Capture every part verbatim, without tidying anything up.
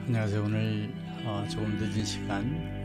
안녕하세요. 오늘 어, 조금 늦은 시간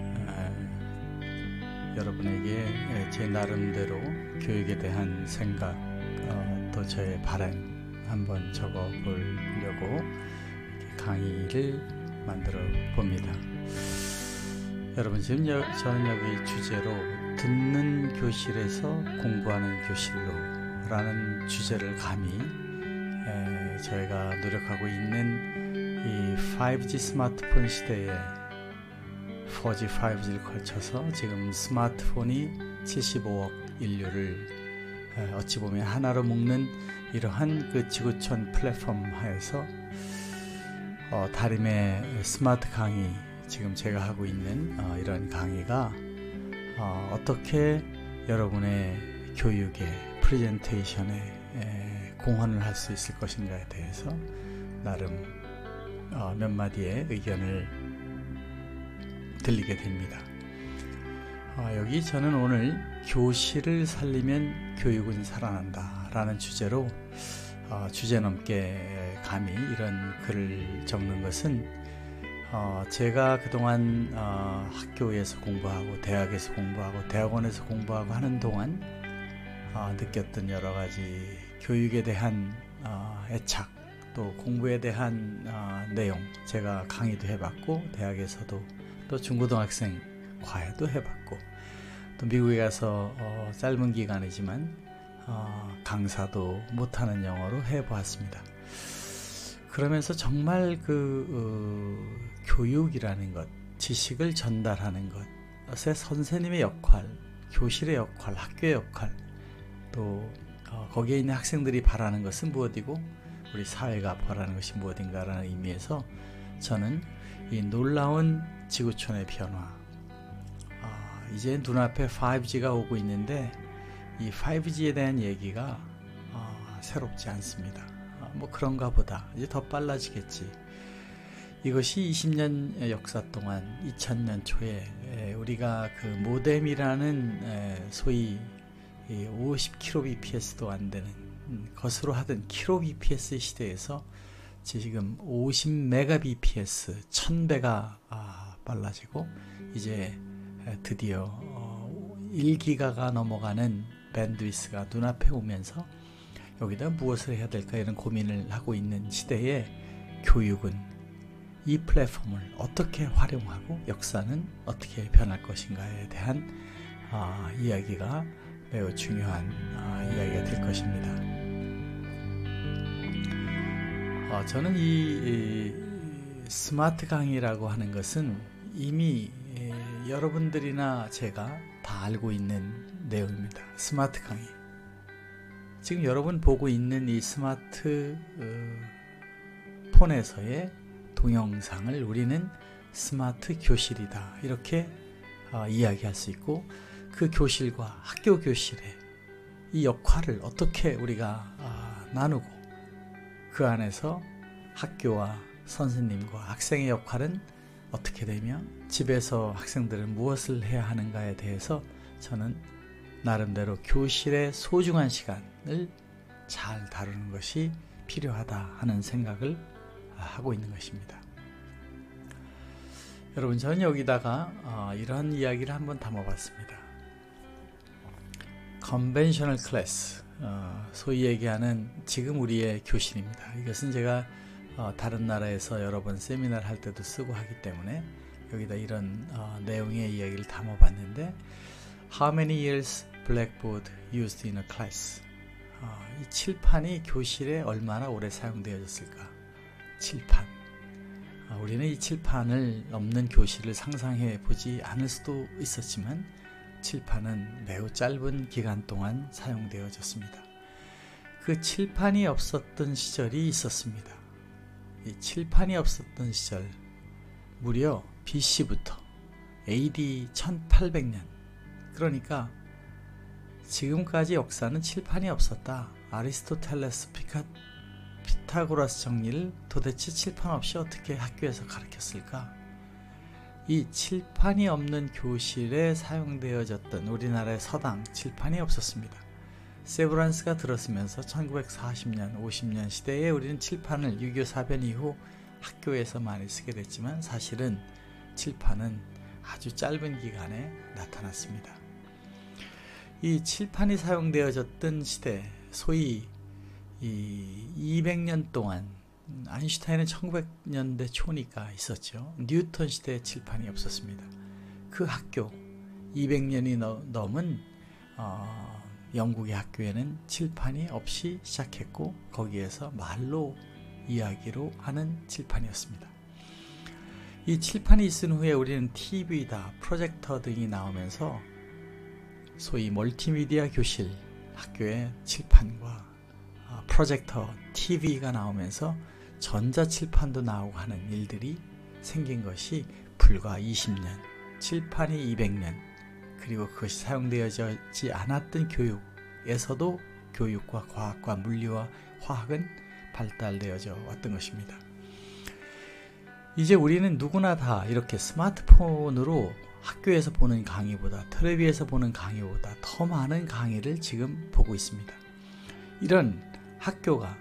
에, 여러분에게 에, 제 나름대로 교육에 대한 생각 어, 또 저의 바람 한번 적어 보려고 강의를 만들어 봅니다. 여러분, 지금 여, 저는 여기 주제로 듣는 교실에서 공부하는 교실로 라는 주제를 감히 에, 저희가 노력하고 있는 이 파이브 지 스마트폰 시대에 사 지, 파이브 지를 거쳐서 지금 스마트폰이 칠십오억 인류를 어찌 보면 하나로 묶는 이러한 그 지구촌 플랫폼 하에서 어, 다림의 스마트 강의, 지금 제가 하고 있는 어, 이런 강의가 어, 어떻게 여러분의 교육에, 프레젠테이션에 에, 공헌을 할 수 있을 것인가에 대해서 나름 어, 몇 마디의 의견을 들리게 됩니다. 어, 여기 저는 오늘 교실을 살리면 교육은 살아난다 라는 주제로 어, 주제넘게 감히 이런 글을 적는 것은 어, 제가 그동안 어, 학교에서 공부하고 대학에서 공부하고 대학원에서 공부하고 하는 동안 어, 느꼈던 여러가지 교육에 대한 어, 애착, 또 공부에 대한 어, 내용, 제가 강의도 해봤고 대학에서도 또 중고등학생 과외도 해봤고 또 미국에 가서 어, 짧은 기간이지만 어, 강사도 못하는 영어로 해보았습니다. 그러면서 정말 그 어, 교육이라는 것, 지식을 전달하는 것의 선생님의 역할, 교실의 역할, 학교의 역할, 또 어, 거기에 있는 학생들이 바라는 것은 무엇이고 우리 사회가 바라는 것이 무엇인가라는 의미에서 저는 이 놀라운 지구촌의 변화, 아, 이제 눈앞에 파이브 지가 오고 있는데 이 파이브 지에 대한 얘기가 아, 새롭지 않습니다. 아, 뭐 그런가 보다, 이제 더 빨라지겠지. 이것이 이십 년 역사 동안 이천 년 초에 에, 우리가 그 모뎀이라는 에, 소위 오십 킬로비피에스도 안 되는 것으로 하던 킬로비피에스 시대에서 지금 오십 메가비피에스, 천 배가 아, 빨라지고 이제 드디어 어, 일 기가가 넘어가는 밴드위스가 눈앞에 오면서 여기다 무엇을 해야 될까 이런 고민을 하고 있는 시대에 교육은 이 플랫폼을 어떻게 활용하고 역사는 어떻게 변할 것인가에 대한 아, 이야기가 매우 중요한 아, 이야기가 될 것입니다. 어, 저는 이, 이 스마트 강의라고 하는 것은 이미 에, 여러분들이나 제가 다 알고 있는 내용입니다. 스마트 강의. 지금 여러분 보고 있는 이 스마트 어, 폰에서의 동영상을 우리는 스마트 교실이다 이렇게 어, 이야기할 수 있고, 그 교실과 학교 교실의 이 역할을 어떻게 우리가 아, 나누고 그 안에서 학교와 선생님과 학생의 역할은 어떻게 되며 집에서 학생들은 무엇을 해야 하는가에 대해서 저는 나름대로 교실의 소중한 시간을 잘 다루는 것이 필요하다 하는 생각을 하고 있는 것입니다. 여러분, 저는 여기다가 어, 이런 이야기를 한번 담아봤습니다. 컨벤셔널 클래스, 어, 소위 얘기하는 지금 우리의 교실입니다. 이것은 제가 어, 다른 나라에서 여러 번 세미나를 할 때도 쓰고 하기 때문에 여기다 이런 어, 내용의 이야기를 담아봤는데, How many years blackboard used in a class? 어, 이 칠판이 교실에 얼마나 오래 사용되어졌을까? 칠판. 어, 우리는 이 칠판을 없는 교실을 상상해 보지 않을 수도 있었지만 칠판은 매우 짧은 기간 동안 사용되어졌습니다. 그 칠판이 없었던 시절이 있었습니다. 이 칠판이 없었던 시절, 무려 비씨부터 에이디 천팔백 년, 그러니까 지금까지 역사는 칠판이 없었다. 아리스토텔레스, 피카, 피타고라스 정리를 도대체 칠판 없이 어떻게 학교에서 가르쳤을까? 이 칠판이 없는 교실에 사용되어졌던 우리나라의 서당, 칠판이 없었습니다. 세브란스가 들었으면서 천구백사십 년, 오십 년 시대에 우리는 칠판을 육이오 사변 이후 학교에서 많이 쓰게 됐지만 사실은 칠판은 아주 짧은 기간에 나타났습니다. 이 칠판이 사용되어졌던 시대, 소위 이 이백 년 동안, 아인슈타인은 천구백 년대 초니까 있었죠. 뉴턴 시대에 칠판이 없었습니다. 그 학교, 이백 년이 넘은 어, 영국의 학교에는 칠판이 없이 시작했고, 거기에서 말로 이야기로 하는 칠판이었습니다. 이 칠판이 있은 후에 우리는 티비다, 프로젝터 등이 나오면서 소위 멀티미디어 교실, 학교에 칠판과 프로젝터, 티비가 나오면서 전자칠판도 나오고 하는 일들이 생긴 것이 불과 이십 년, 칠판이 이백 년, 그리고 그것이 사용되어지지 않았던 교육에서도 교육과 과학과 물리와 화학은 발달되어져 왔던 것입니다. 이제 우리는 누구나 다 이렇게 스마트폰으로 학교에서 보는 강의보다, 텔레비에서 보는 강의보다 더 많은 강의를 지금 보고 있습니다. 이런 학교가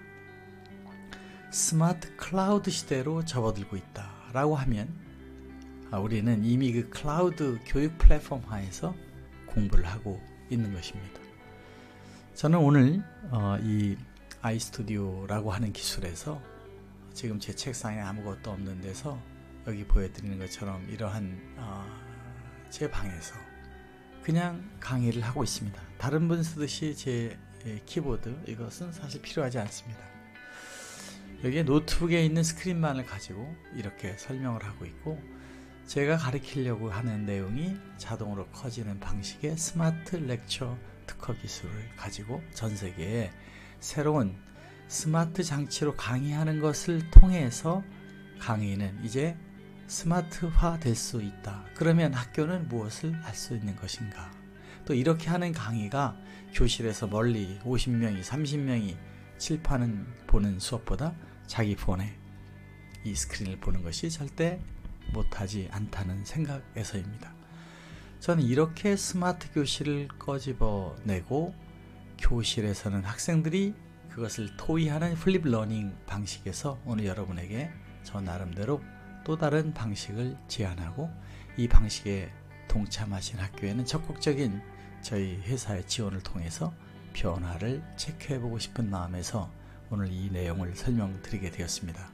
스마트 클라우드 시대로 접어들고 있다라고 하면 우리는 이미 그 클라우드 교육 플랫폼 하에서 공부를 하고 있는 것입니다. 저는 오늘 어, 이 아이스튜디오라고 하는 기술에서 지금 제 책상에 아무것도 없는 데서 여기 보여드리는 것처럼 이러한 어, 제 방에서 그냥 강의를 하고 있습니다. 다른 분 쓰듯이 제 키보드, 이것은 사실 필요하지 않습니다. 여기에 노트북에 있는 스크린만을 가지고 이렇게 설명을 하고 있고, 제가 가르치려고 하는 내용이 자동으로 커지는 방식의 스마트 렉처 특허 기술을 가지고 전 세계에 새로운 스마트 장치로 강의하는 것을 통해서 강의는 이제 스마트화 될 수 있다. 그러면 학교는 무엇을 할 수 있는 것인가? 또 이렇게 하는 강의가 교실에서 멀리 오십 명이 삼십 명이 칠판을 보는 수업보다 자기 폰에 이 스크린을 보는 것이 절대 못하지 않다는 생각에서입니다. 저는 이렇게 스마트 교실을 꺼집어내고 교실에서는 학생들이 그것을 토의하는 플립 러닝 방식에서 오늘 여러분에게 저 나름대로 또 다른 방식을 제안하고, 이 방식에 동참하신 학교에는 적극적인 저희 회사의 지원을 통해서 변화를 체크해보고 싶은 마음에서 오늘 이 내용을 설명드리게 되었습니다.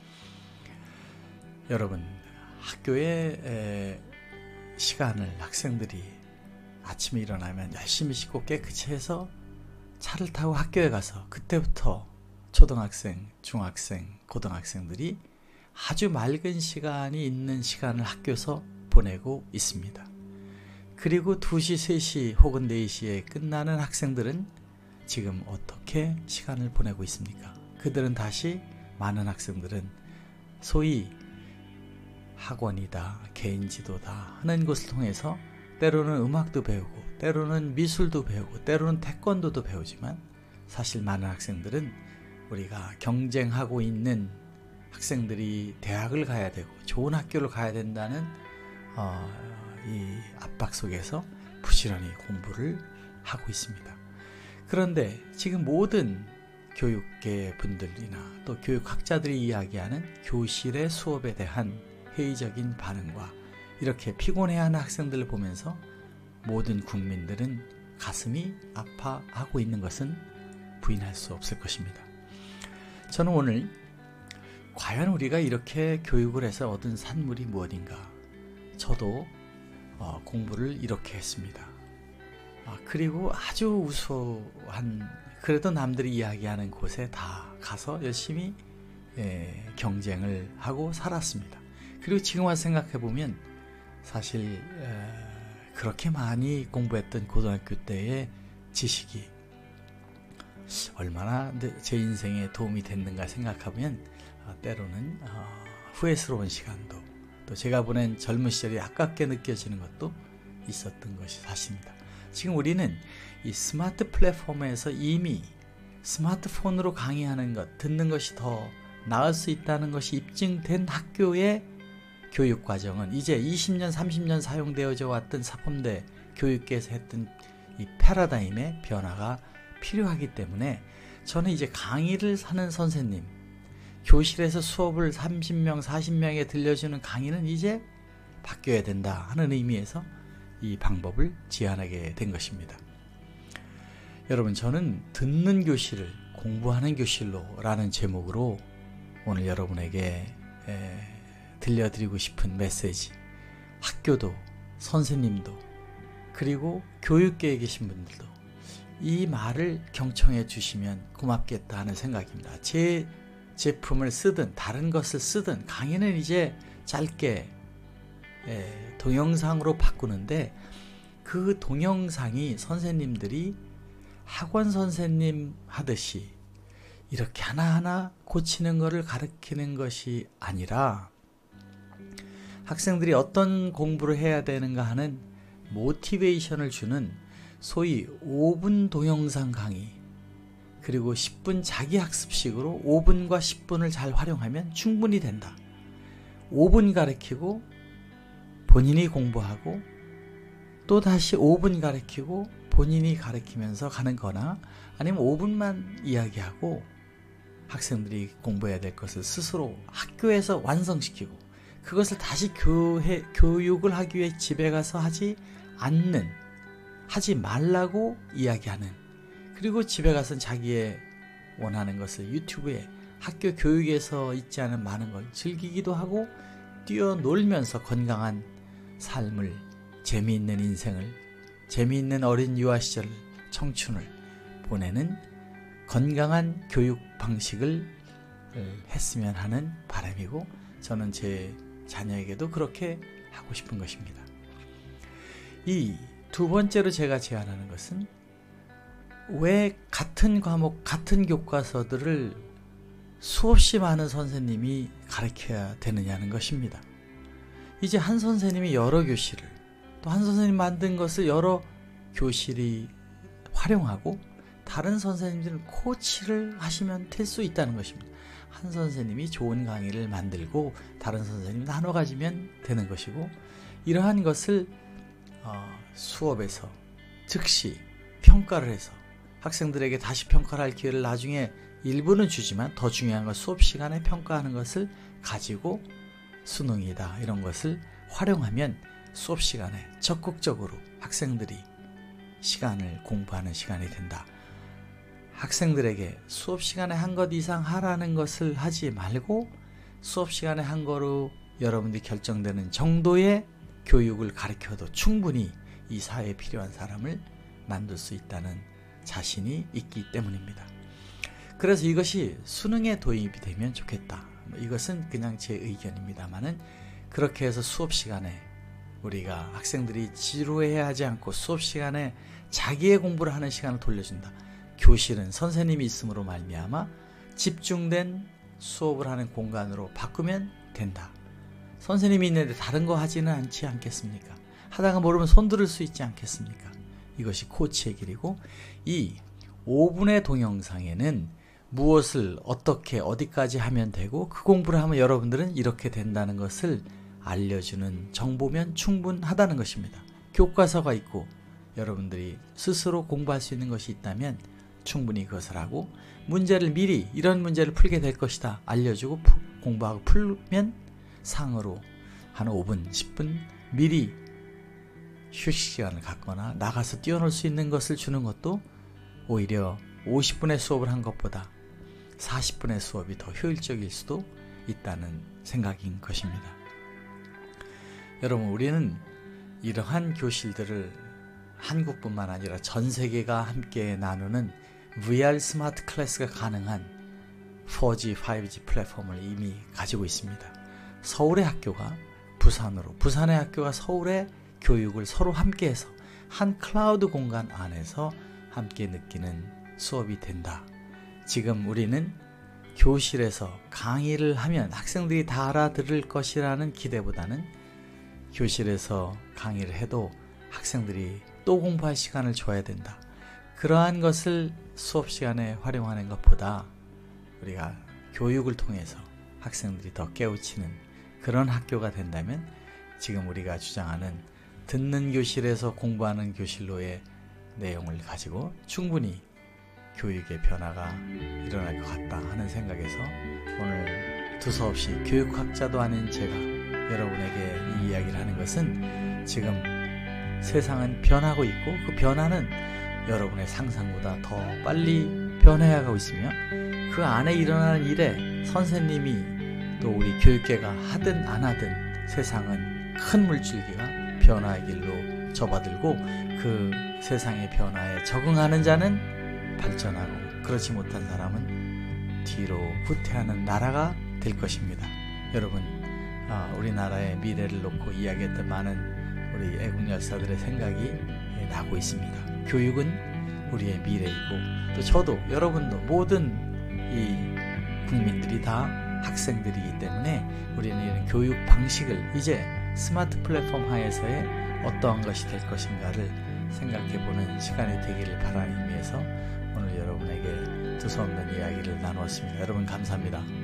여러분, 학교의 시간을 학생들이 아침에 일어나면 열심히 씻고 깨끗이 해서 차를 타고 학교에 가서, 그때부터 초등학생, 중학생, 고등학생들이 아주 맑은 시간이 있는 시간을 학교에서 보내고 있습니다. 그리고 두 시, 세 시 혹은 네 시에 끝나는 학생들은 지금 어떻게 시간을 보내고 있습니까? 그들은 다시, 많은 학생들은 소위 학원이다, 개인지도다 하는 것을 통해서 때로는 음악도 배우고, 때로는 미술도 배우고, 때로는 태권도도 배우지만, 사실 많은 학생들은 우리가 경쟁하고 있는 학생들이 대학을 가야 되고 좋은 학교를 가야 된다는 어, 이 압박 속에서 부지런히 공부를 하고 있습니다. 그런데 지금 모든 교육계 분들이나 또 교육학자들이 이야기하는 교실의 수업에 대한 회의적인 반응과 이렇게 피곤해하는 학생들을 보면서 모든 국민들은 가슴이 아파하고 있는 것은 부인할 수 없을 것입니다. 저는 오늘 과연 우리가 이렇게 교육을 해서 얻은 산물이 무엇인가? 저도 어, 공부를 이렇게 했습니다. 아, 그리고 아주 우수한, 그래도 남들이 이야기하는 곳에 다 가서 열심히 예, 경쟁을 하고 살았습니다. 그리고 지금 와서 생각해보면 사실 에, 그렇게 많이 공부했던 고등학교 때의 지식이 얼마나 제 인생에 도움이 됐는가 생각하면 어, 때로는 어, 후회스러운 시간도, 또 제가 보낸 젊은 시절이 아깝게 느껴지는 것도 있었던 것이 사실입니다. 지금 우리는 이 스마트 플랫폼에서 이미 스마트폰으로 강의하는 것, 듣는 것이 더 나을 수 있다는 것이 입증된 학교의 교육과정은 이제 이십 년, 삼십 년 사용되어져 왔던 사범대 교육계에서 했던 이 패러다임의 변화가 필요하기 때문에 저는 이제 강의를 하는 선생님, 교실에서 수업을 삼십 명, 사십 명에 들려주는 강의는 이제 바뀌어야 된다 하는 의미에서 이 방법을 제안하게 된 것입니다. 여러분, 저는 듣는 교실을 공부하는 교실로 라는 제목으로 오늘 여러분에게 에, 들려드리고 싶은 메시지, 학교도 선생님도 그리고 교육계에 계신 분들도 이 말을 경청해 주시면 고맙겠다 하는 생각입니다. 제 제품을 쓰든 다른 것을 쓰든 강의는 이제 짧게 에, 동영상으로 바꾸는데 그 동영상이 선생님들이 학원 선생님 하듯이 이렇게 하나하나 고치는 것을 가르치는 것이 아니라 학생들이 어떤 공부를 해야 되는가 하는 모티베이션을 주는 소위 오 분 동영상 강의, 그리고 십 분 자기학습식으로 오 분과 십 분을 잘 활용하면 충분히 된다. 오 분 가르치고 본인이 공부하고 또 다시 오 분 가르치고 본인이 가르치면서 가는 거나, 아니면 오 분만 이야기하고 학생들이 공부해야 될 것을 스스로 학교에서 완성시키고 그것을 다시 교회, 교육을 하기 위해 집에 가서 하지 않는, 하지 말라고 이야기하는, 그리고 집에 가서 자기의 원하는 것을 유튜브에 학교 교육에서 있지 않은 많은 걸 즐기기도 하고 뛰어놀면서 건강한 삶을, 재미있는 인생을, 재미있는 어린 유아 시절, 청춘을 보내는 건강한 교육 방식을 했으면 하는 바람이고, 저는 제 자녀에게도 그렇게 하고 싶은 것입니다. 이 두 번째로 제가 제안하는 것은 왜 같은 과목, 같은 교과서들을 수없이 많은 선생님이 가르쳐야 되느냐는 것입니다. 이제 한 선생님이 여러 교실을, 또 한 선생님 만든 것을 여러 교실이 활용하고 다른 선생님들은 코치를 하시면 될 수 있다는 것입니다. 한 선생님이 좋은 강의를 만들고 다른 선생님이 나눠 가지면 되는 것이고, 이러한 것을 어, 수업에서 즉시 평가를 해서 학생들에게 다시 평가를 할 기회를 나중에 일부는 주지만 더 중요한 건 수업 시간에 평가하는 것을 가지고 수능이다 이런 것을 활용하면 수업 시간에 적극적으로 학생들이 시간을 공부하는 시간이 된다. 학생들에게 수업 시간에 한 것 이상 하라는 것을 하지 말고 수업 시간에 한 거로 여러분들이 결정되는 정도의 교육을 가르쳐도 충분히 이 사회에 필요한 사람을 만들 수 있다는 자신이 있기 때문입니다. 그래서 이것이 수능에 도입이 되면 좋겠다. 이것은 그냥 제 의견입니다만은, 그렇게 해서 수업 시간에 우리가 학생들이 지루해야 하지 않고 수업 시간에 자기의 공부를 하는 시간을 돌려준다. 교실은 선생님이 있음으로 말미암아 집중된 수업을 하는 공간으로 바꾸면 된다. 선생님이 있는데 다른 거 하지는 않지 않겠습니까? 하다가 모르면 손 들을 수 있지 않겠습니까? 이것이 코치의 길이고, 이 오 분의 동영상에는 무엇을 어떻게 어디까지 하면 되고 그 공부를 하면 여러분들은 이렇게 된다는 것을 알려주는 정보면 충분하다는 것입니다. 교과서가 있고 여러분들이 스스로 공부할 수 있는 것이 있다면 충분히 그것을 하고, 문제를 미리 이런 문제를 풀게 될 것이다 알려주고 푸, 공부하고 풀면 상으로 한 오 분, 십 분 미리 휴식 시간을 갖거나 나가서 뛰어놀 수 있는 것을 주는 것도 오히려 오십 분의 수업을 한 것보다 사십 분의 수업이 더 효율적일 수도 있다는 생각인 것입니다. 여러분, 우리는 이러한 교실들을 한국뿐만 아니라 전 세계가 함께 나누는 브이알 스마트 클래스가 가능한 사 지, 오 지 플랫폼을 이미 가지고 있습니다. 서울의 학교가 부산으로, 부산의 학교가 서울의 교육을 서로 함께해서 한 클라우드 공간 안에서 함께 느끼는 수업이 된다. 지금 우리는 교실에서 강의를 하면 학생들이 다 알아들을 것이라는 기대보다는 교실에서 강의를 해도 학생들이 또 공부할 시간을 줘야 된다. 그러한 것을 수업 시간에 활용하는 것보다 우리가 교육을 통해서 학생들이 더 깨우치는 그런 학교가 된다면, 지금 우리가 주장하는 듣는 교실에서 공부하는 교실로의 내용을 가지고 충분히 교육의 변화가 일어날 것 같다 하는 생각에서 오늘 두서없이 교육학자도 아닌 제가 여러분에게 이 이야기를 하는 것은 지금 세상은 변하고 있고 그 변화는 여러분의 상상보다 더 빨리 변해가고 있으며 그 안에 일어나는 일에 선생님이 또 우리 교육계가 하든 안 하든 세상은 큰 물줄기가 변화의 길로 접어들고 그 세상의 변화에 적응하는 자는 발전하고 그렇지 못한 사람은 뒤로 후퇴하는 나라가 될 것입니다. 여러분, 우리나라의 미래를 놓고 이야기했던 많은 우리 애국 열사들의 생각이 나고 있습니다. 교육은 우리의 미래이고 또 저도 여러분도 모든 이 국민들이 다 학생들이기 때문에 우리는 이런 교육 방식을 이제 스마트 플랫폼 하에서의 어떠한 것이 될 것인가를 생각해보는 시간이 되기를 바라는 의미에서 오늘 여러분에게 두서없는 이야기를 나누었습니다. 여러분 감사합니다.